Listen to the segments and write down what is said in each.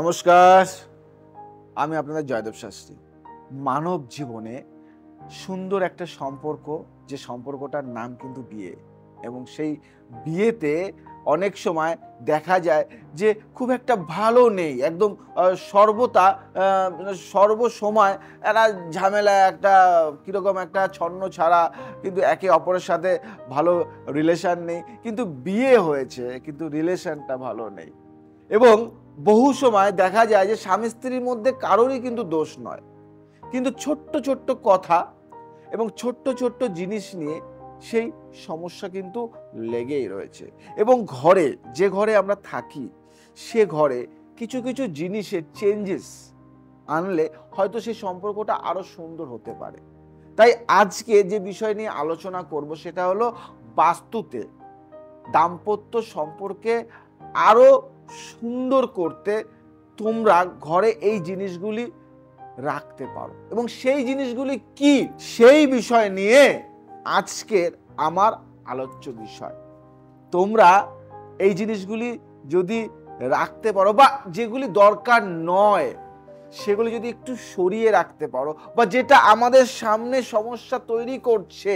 নমস্কার, আমি আপনাদের জয়দেব শাস্ত্রী। মানব জীবনে সুন্দর একটা সম্পর্ক, যে সম্পর্কটার নাম কিন্তু বিয়ে। এবং সেই বিয়েতে অনেক সময় দেখা যায় যে খুব একটা ভালো নেই, একদম সর্বদা সর্বসময় একটা ঝামেলা, একটা কীরকম একটা ছন্ন ছাড়া, কিন্তু একে অপরের সাথে ভালো রিলেশন নেই, কিন্তু বিয়ে হয়েছে কিন্তু রিলেশনটা ভালো নেই। এবং বহু সময় দেখা যায় যে স্বামী স্ত্রীর মধ্যে কারোরই কিন্তু দোষ নয়, কিন্তু ছোট্ট ছোট্ট কথা এবং ছোট্ট ছোট্ট জিনিস নিয়ে সেই সমস্যা কিন্তু লেগেই রয়েছে। এবং ঘরে, যে ঘরে আমরা থাকি, সে ঘরে কিছু কিছু জিনিসের চেঞ্জেস আনলে হয়তো সেই সম্পর্কটা আরো সুন্দর হতে পারে। তাই আজকে যে বিষয় নিয়ে আলোচনা করব সেটা হলো বাস্তুতে দাম্পত্য সম্পর্কে আরো সুন্দর করতে তোমরা ঘরে এই জিনিসগুলি রাখতে পারো। এবং সেই জিনিসগুলি কি, সেই বিষয় নিয়ে আজকের আমার আলোচ্য বিষয়। তোমরা এই জিনিসগুলি যদি রাখতে পারো, বা যেগুলি দরকার নয় সেগুলি যদি একটু সরিয়ে রাখতে পারো, বা যেটা আমাদের সামনে সমস্যা তৈরি করছে,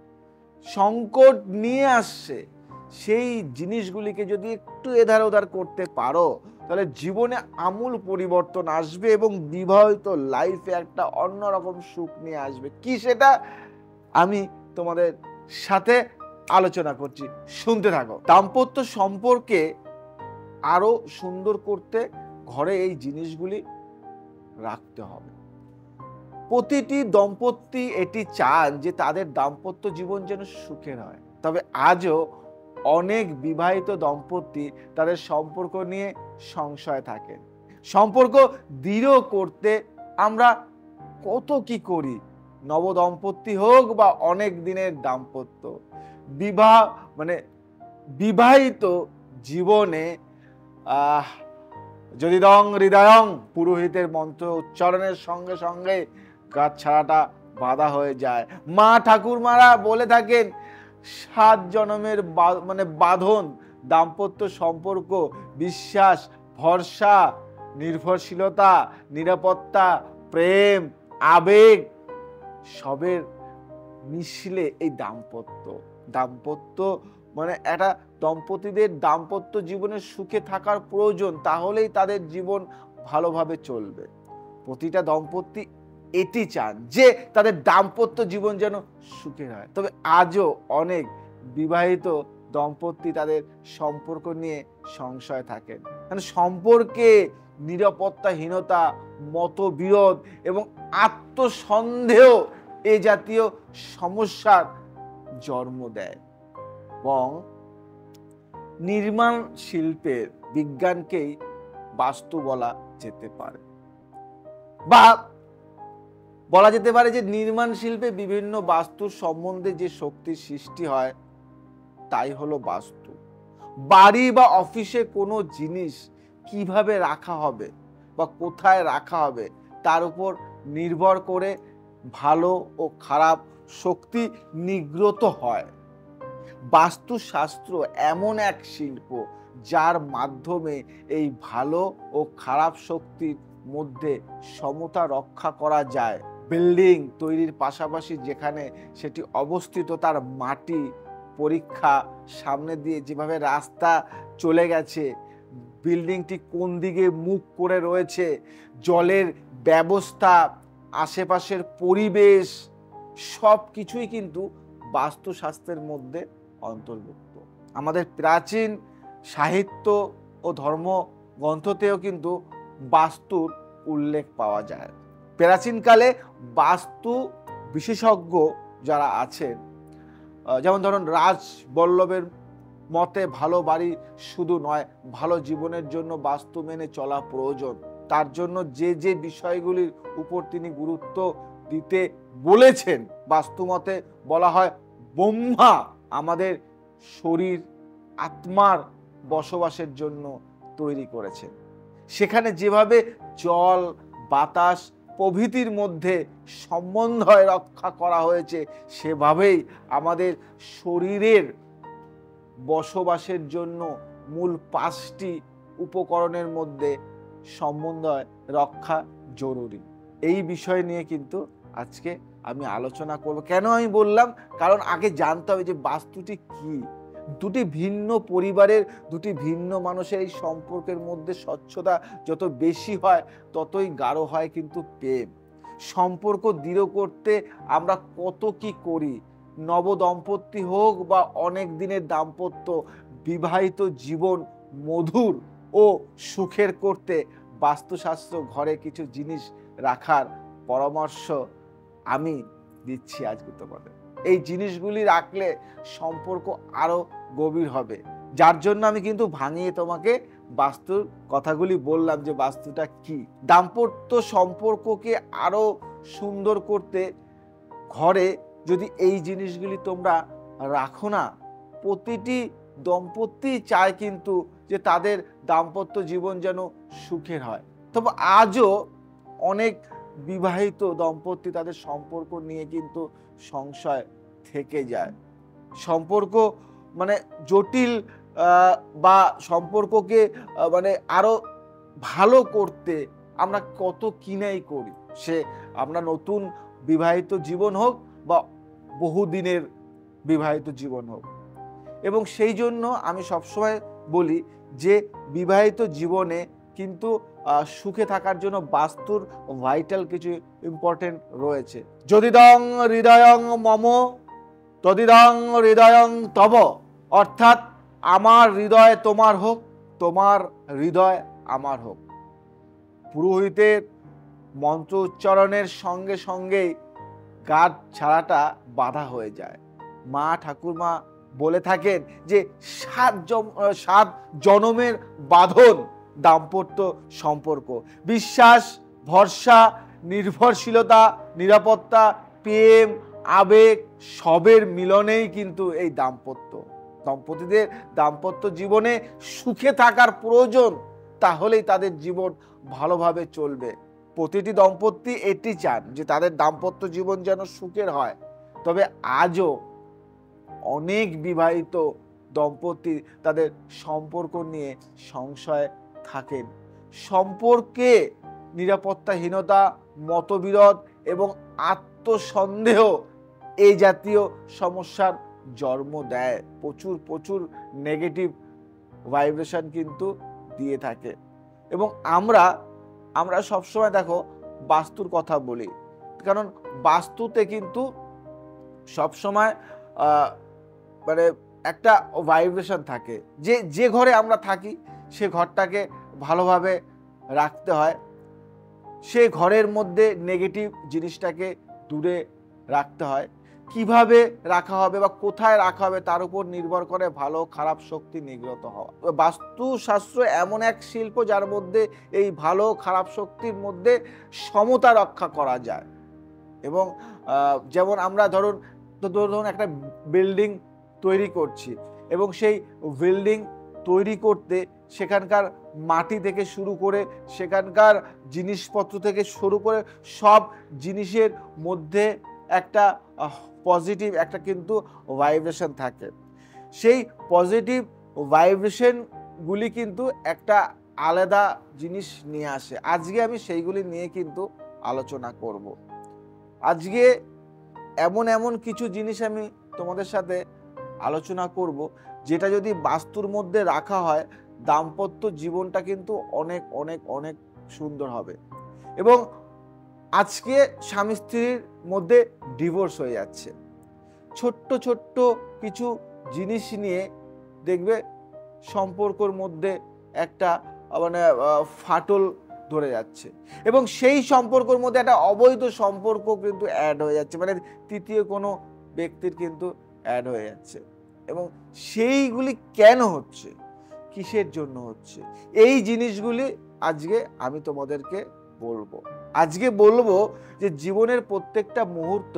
সংকট নিয়ে আসছে, সেই জিনিসগুলিকে যদি একটু এধার ওধার করতে পারো, তাহলে জীবনে আমূল পরিবর্তন আসবে এবং বিবাহিত লাইফে একটা অন্যরকম সুখ নিয়ে আসবে। কি সেটা আমি তোমাদের সাথে আলোচনা করছি, শুনতে থাকো। দাম্পত্য সম্পর্কে আরো সুন্দর করতে ঘরে এই জিনিসগুলি রাখতে হবে। প্রতিটি দম্পতি এটি চান যে তাদের দাম্পত্য জীবন যেন সুখের হয়। তবে আজও অনেক বিবাহিত দম্পতি তাদের সম্পর্ক নিয়ে সংশয় থাকেন। সম্পর্ক দৃঢ় করতে আমরা কত কি করি, নবদম্পতি হোক বা অনেক দিনের দাম্পত্য, বিবাহিত জীবনে যদি দং হৃদয়ং পুরোহিতের মন্ত্র উচ্চারণের সঙ্গে সঙ্গে গাছ ছাড়াটা বাধা হয়ে যায়। মা ঠাকুরমারা বলে থাকেন 7 জন্মের বাঁধন দাম্পত্য সম্পর্ক, বিশ্বাস, ভরসা, নির্ভরশীলতা, নিরাপত্তা, প্রেম, আবেগ সবের মিশলে এই দাম্পত্য একটা দম্পতিদের দাম্পত্য জীবনের সুখে থাকার প্রয়োজন, তাহলেই তাদের জীবন ভালোভাবে চলবে। প্রতিটা দম্পতি এটি চান যে তাদের দাম্পত্য জীবন যেন সুখের হয়। তবে আজও অনেক বিবাহিত দম্পতি তাদের সম্পর্ক নিয়ে সংশয় থাকেন, মানে সম্পর্কে নিরাপত্তাহীনতা, মতবিরোধ এবং আত্মসন্দেহ এ জাতীয় সমস্যার জন্ম দেয়। এবং নির্মাণ শিল্পের বিজ্ঞানকেই বাস্তু বলা যেতে পারে, বা বলা যেতে পারে যে নির্মাণ শিল্পে বিভিন্ন বাস্তুর সম্বন্ধে যে শক্তির সৃষ্টি হয় তাই হলো বাস্তু। বাড়ি বা অফিসে কোনো জিনিস কিভাবে রাখা হবে বা কোথায় রাখা হবে তার উপর নির্ভর করে ভালো ও খারাপ শক্তি নিগ্রত হয়। বাস্তুশাস্ত্র এমন এক শিল্প যার মাধ্যমে এই ভালো ও খারাপ শক্তির মধ্যে সমতা রক্ষা করা যায়। বিল্ডিং তৈরির পাশাপাশি যেখানে সেটি অবস্থিত, তার মাটি পরীক্ষা, সামনে দিয়ে যেভাবে রাস্তা চলে গেছে, বিল্ডিংটি কোন দিকে মুখ করে রয়েছে, জলের ব্যবস্থা, আশেপাশের পরিবেশ, সব কিছুই কিন্তু বাস্তুশাস্ত্রের মধ্যে অন্তর্ভুক্ত। আমাদের প্রাচীন সাহিত্য ও ধর্মগ্রন্থতেও কিন্তু বাস্তুর উল্লেখ পাওয়া যায়। প্রাচীনকালে বাস্তু বিশেষজ্ঞ যারা আছেন, যেমন ধরুন রাজবল্লভের মতে ভালো বাড়ি শুধু নয়, ভালো জীবনের জন্য বাস্তু মেনে চলা প্রয়োজন। তার জন্য যে যে বিষয়গুলির উপর তিনি গুরুত্ব দিতে বলেছেন, বাস্তু মতে বলা হয় ব্রহ্মা আমাদের শরীর আত্মার বসবাসের জন্য তৈরি করেছেন। সেখানে যেভাবে জল, বাতাস প্রভৃতির মধ্যে সমন্বয় রক্ষা করা হয়েছে, সেভাবেই আমাদের শরীরের বসবাসের জন্য মূল 5টি উপকরণের মধ্যে সমন্বয় রক্ষা জরুরি। এই বিষয় নিয়ে কিন্তু আজকে আমি আলোচনা করব। কেন আমি বললাম, কারণ আগে জানতে হবে যে বাস্তুটি কি। দুটি ভিন্ন পরিবারের দুটি ভিন্ন মানুষের এই সম্পর্কের মধ্যে স্বচ্ছতা যত বেশি হয় ততই গাঢ় হয় কিন্তু প্রেম। সম্পর্ক দৃঢ় করতে আমরা কত কি করি, নব দম্পতি হোক বা অনেক দিনের দাম্পত্য, বিবাহিত জীবন মধুর ও সুখের করতে বাস্তুশাস্ত্র ঘরে কিছু জিনিস রাখার পরামর্শ আমি দিচ্ছি আজকে তোমাদের। এই জিনিসগুলি রাখলে সম্পর্ক আরো গভীর হবে, যার জন্য আমি কিন্তু ভাঙিয়ে তোমাকে বাস্তুর কথাগুলি বললাম যে বাস্তুটা কি। দাম্পত্য সম্পর্ককে আরো সুন্দর করতে ঘরে যদি এই জিনিসগুলি তোমরা রাখো না, প্রতিটি দম্পতি চায় কিন্তু যে তাদের দাম্পত্য জীবন যেন সুখের হয়। তবে আজও অনেক বিবাহিত দম্পতি তাদের সম্পর্ক নিয়ে কিন্তু সংশয় থেকে যায়। সম্পর্ক মানে জটিল বা সম্পর্ককে মানে আরো ভালো করতে আমরা কত কিনাই করি, সে আমরা নতুন বিবাহিত জীবন হোক বা বহুদিনের বিবাহিত জীবন হোক। এবং সেই জন্য আমি সবসময় বলি যে বিবাহিত জীবনে কিন্তু সুখে থাকার জন্য বাস্তুর ভাইটাল কিছু ইম্পর্টেন্ট রয়েছে। যদিদং হৃদয়ং মম তদিদং হৃদয়ং তব, অর্থাৎ আমার হৃদয় তোমার হোক, তোমার হৃদয় আমার হোক। পুরোহিতের মন্ত্র উচ্চারণের সঙ্গে সঙ্গেই গাঁট ছাড়াটা বাধা হয়ে যায়। মা ঠাকুরমা বলে থাকেন যে 7 জনমের বাঁধন দাম্পত্য সম্পর্ক। বিশ্বাস, ভরসা, নির্ভরশীলতা, নিরাপত্তা, প্রেম, আবেগ সবের মিলনেই কিন্তু এই দাম্পত্য। দম্পতিদের দাম্পত্য জীবনে সুখে থাকার প্রয়োজন, তাহলেই তাদের জীবন ভালোভাবে চলবে। প্রতিটি দম্পতি এটি চান যে তাদের দাম্পত্য জীবন যেন সুখের হয়। তবে আজও অনেক বিবাহিত দম্পতি তাদের সম্পর্ক নিয়ে সংশয়ে থাকেন। সম্পর্কে নিরাপত্তাহীনতা, মতবিরোধ এবং আত্মসন্দেহ এই জাতীয় সমস্যার জন্ম দেয়। প্রচুর নেগেটিভ ভাইব্রেশন কিন্তু দিয়ে থাকে। এবং আমরা সবসময় দেখো বাস্তুর কথা বলি, কারণ বাস্তুতে কিন্তু সবসময় মানে একটা ভাইব্রেশন থাকে, যে ঘরে আমরা থাকি সে ঘরটাকে ভালোভাবে রাখতে হয়, সে ঘরের মধ্যে নেগেটিভ জিনিসটাকে দূরে রাখতে হয়। কিভাবে রাখা হবে বা কোথায় রাখা হবে তার উপর নির্ভর করে ভালো খারাপ শক্তি নিগ্রত হওয়া। বাস্তুশাস্ত্র এমন এক শিল্প যার মধ্যে এই ভালো খারাপ শক্তির মধ্যে সমতা রক্ষা করা যায়। এবং যেমন আমরা ধরুন একটা বিল্ডিং তৈরি করছি, এবং সেই বিল্ডিং তৈরি করতে সেখানকার মাটি থেকে শুরু করে সেখানকার জিনিসপত্র থেকে শুরু করে সব জিনিসের মধ্যে একটা পজিটিভ একটা কিন্তু ভাইব্রেশন থাকে। সেই পজিটিভ ভাইব্রেশনগুলি কিন্তু একটা আলাদা জিনিস নিয়ে আসে। আজকে আমি সেইগুলি নিয়ে কিন্তু আলোচনা করব। আজকে এমন কিছু জিনিস আমি তোমাদের সাথে আলোচনা করব যেটা যদি বাস্তুর মধ্যে রাখা হয় দাম্পত্য জীবনটা কিন্তু অনেক অনেক অনেক সুন্দর হবে। এবং আজকে স্বামী স্ত্রীর মধ্যে ডিভোর্স হয়ে যাচ্ছে ছোট্ট কিছু জিনিস নিয়ে, দেখবে সম্পর্কের মধ্যে একটা মানে ফাটল ধরে যাচ্ছে, এবং সেই সম্পর্কের মধ্যে একটা অবৈধ সম্পর্ক কিন্তু অ্যাড হয়ে যাচ্ছে, মানে তৃতীয় কোনো ব্যক্তির কিন্তু অ্যাড হয়ে যাচ্ছে। এবং সেইগুলি কেন হচ্ছে, কিসের জন্য হচ্ছে, এই জিনিসগুলি আজকে আমি তোমাদেরকে বলবো। আজকে বলবো যে জীবনের প্রত্যেকটা মুহূর্ত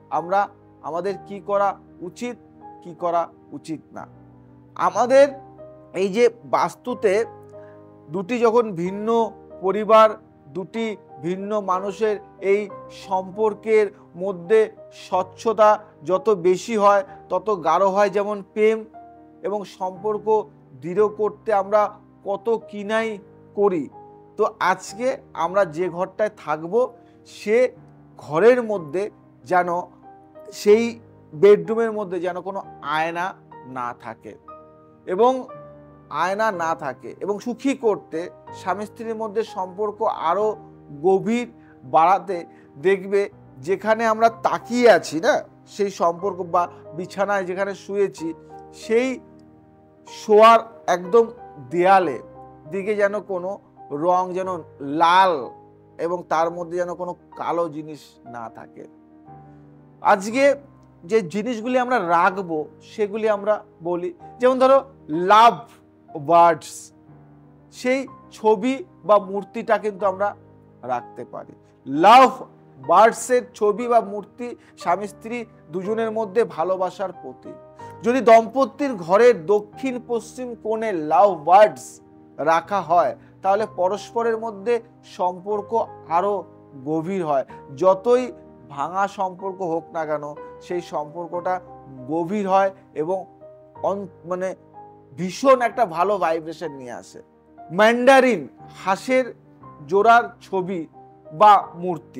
আমাদের কি করা উচিত, কি করা উচিত না। আমাদের এই যে বাস্তুতে দুটি যখন ভিন্ন পরিবার, দুটি ভিন্ন মানুষের এই সম্পর্কের মধ্যে স্বচ্ছতা যত বেশি হয় তত গাঢ় হয় যেমন প্রেম, এবং সম্পর্ক দৃঢ় করতে আমরা কত কিনাই করি। তো আজকে আমরা যে ঘরটায় থাকবো সে ঘরের মধ্যে যেন, সেই বেডরুমের মধ্যে যেন কোনো আয়না না থাকে, এবং আয়না না থাকে, এবং সুখী করতে, স্বামী স্ত্রীর মধ্যে সম্পর্ক আরো গভীর বাড়াতে, দেখবে যেখানে আমরা তাকিয়ে আছি না, সেই সম্পর্ক বা বিছানায় যেখানে শুয়েছি সেই শোয়ার একদম দেয়ালে দিকে যেন কোনো রং যেন লাল, এবং তার মধ্যে যেন কোনো কালো জিনিস না থাকে। আজকে যে জিনিসগুলি আমরা রাখবো সেগুলি আমরা বলি, যেমন ধরো লাভ বার্ডস, সেই ছবি বা মূর্তিটা কিন্তু আমরা রাখতে পারি। লাভ বার্ডসের ছবি বা মূর্তি স্বামী স্ত্রী দুজনের মধ্যে ভালোবাসার প্রতীক। যদি দম্পতির ঘরের দক্ষিণ পশ্চিম কোণে লাভ বার্ডস রাখা হয় তাহলে পরস্পরের মধ্যে সম্পর্ক আরো গভীর হয়। যতই ভাঙা সম্পর্ক হোক না কেন, সেই সম্পর্কটা গভীর হয় এবং মানে ভীষণ একটা ভালো ভাইব্রেশন নিয়ে আসে। ম্যান্ডারিন হাঁসের জোড়ার ছবি বা মূর্তি,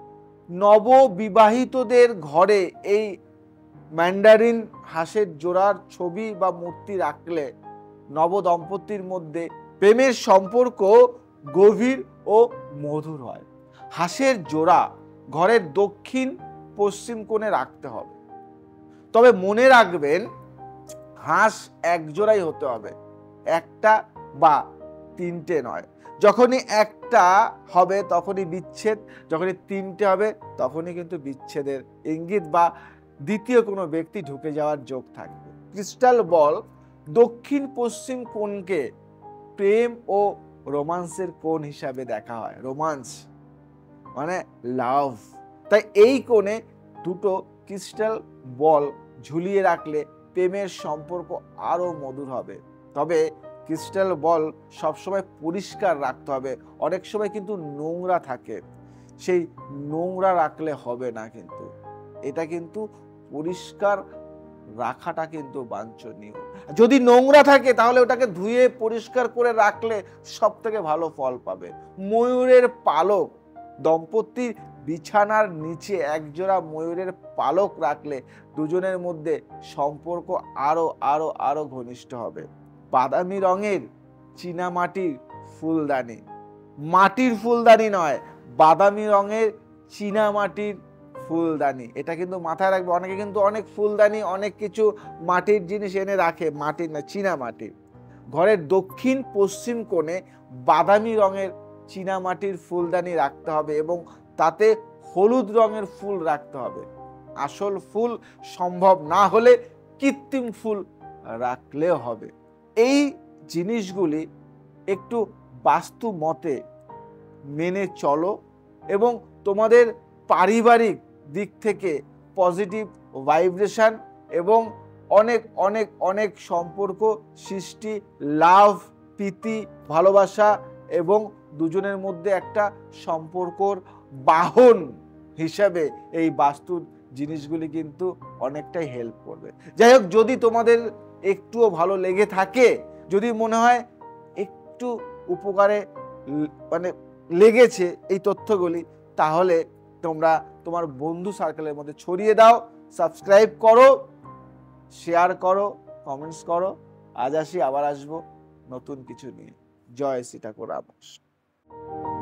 নববিবাহিতদের ঘরে এই ম্যান্ডারিন হাঁসের জোড়ার ছবি বা মূর্তি রাখলে নব দম্পতির মধ্যে প্রেমের সম্পর্ক গভীর ও মধুর হয়। হাঁসের জোড়া ঘরের দক্ষিণ পশ্চিম কোণে রাখতে হবে, তবে মনে রাখবেন হাঁস এক জোড়াই হতে হবে, একটা বা তিনটে নয়। যখনই একটা হবে তখনই বিচ্ছেদ, যখনই তিনটে হবে তখনই কিন্তু বিচ্ছেদের ইঙ্গিত বা দ্বিতীয় কোনো ব্যক্তি ঢুকে যাওয়ার যোগ থাকবে। ক্রিস্টাল বল দক্ষিণ পশ্চিম কোণকে প্রেম ও রোমান্সের কোণ হিসাবে দেখা হয়। রোমান্স মানে লাভ, তাই এই কোণে দুটো ক্রিস্টাল বল ঝুলিয়ে রাখলে প্রেমের সম্পর্ক আরো মধুর হবে। তবে ক্রিস্টাল বল সবসময় পরিষ্কার রাখতে হবে, অনেক সময় কিন্তু নোংরা থাকে, সেই নোংরা রাখলে হবে না। কিন্তু এটা কিন্তু পরিষ্কার রাখাটা কিন্তু বাঞ্ছনীয়। যদি নোংরা থাকে তাহলে ওটাকে ধুয়ে পরিষ্কার করে রাখলে সব থেকে ভালো ফল পাবে। ময়ূরের পালক, দম্পতির বিছানার নিচে একজোড়া ময়ূরের পালক রাখলে দুজনের মধ্যে সম্পর্ক আরো আরো আরো ঘনিষ্ঠ হবে। বাদামি রঙের চীনামাটির ফুলদানি, মাটির ফুলদানি নয়, বাদামি রঙের চীনামাটির ফুলদানি, এটা কিন্তু মাথায় রাখবে। অনেকে কিন্তু অনেক ফুলদানি অনেক কিছু মাটির জিনিস এনে রাখে, মাটির না, চীনামাটির। ঘরের দক্ষিণ পশ্চিম কোণে বাদামি রঙের চীনামাটির ফুলদানি রাখতে হবে এবং তাতে হলুদ রঙের ফুল রাখতে হবে। আসল ফুল সম্ভব না হলে কৃত্রিম ফুল রাখলেও হবে। এই জিনিসগুলি একটু বাস্তু মতে মেনে চলো এবং তোমাদের পারিবারিক দিক থেকে পজিটিভ ভাইব্রেশন এবং অনেক অনেক অনেক সম্পর্ক সৃষ্টি, লাভ, প্রীতি, ভালোবাসা এবং দুজনের মধ্যে একটা সম্পর্কর বাহন হিসাবে এই বাস্তুর জিনিসগুলি কিন্তু অনেকটাই হেল্প করবে। যাই হোক, যদি তোমাদের একটুও ভালো লেগে থাকে, যদি মনে হয় একটু উপকারে মানে লেগেছে এই তথ্যগুলি, তাহলে তোমরা তোমার বন্ধু সার্কেলের মধ্যে ছড়িয়ে দাও, সাবস্ক্রাইব করো, শেয়ার করো, কমেন্টস করো। আজ আসি, আবার আসবো নতুন কিছু নিয়ে। জয় শ্রী ঠাকুর।